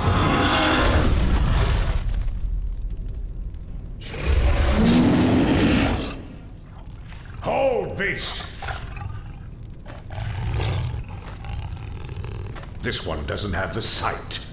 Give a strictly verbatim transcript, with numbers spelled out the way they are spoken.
Hold, beast! This one doesn't have the sight.